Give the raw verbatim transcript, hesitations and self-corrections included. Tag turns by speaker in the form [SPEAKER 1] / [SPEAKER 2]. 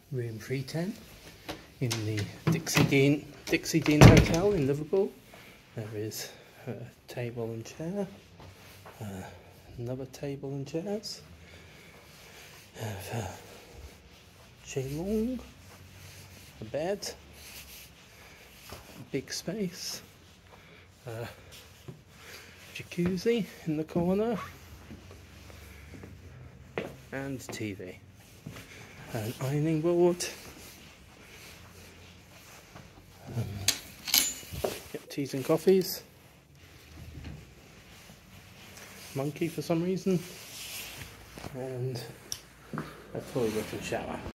[SPEAKER 1] room three ten in the Dixie Dean, Dixie Dean Hotel in Liverpool. There is a table and chair, uh, another table and chairs, have a chaise, a bed, a big space, a jacuzzi in the corner, and T V, an ironing board, um, yep, teas and coffees, monkey for some reason, and a toilet and shower.